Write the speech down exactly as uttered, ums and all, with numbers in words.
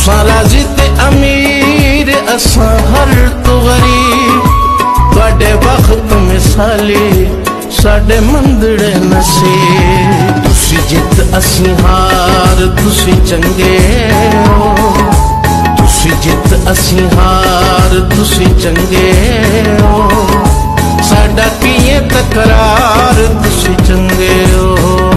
राजी ते अमीर असां हर तो गरीब तुहाडे वक्त मिसाली साडे मंदड़े नसीब तुसी जित असी हार तुसी चंगे हो तुसी जित असी हार तुसी चंगे हो साडा किए तकरार तुसी चंगे हो।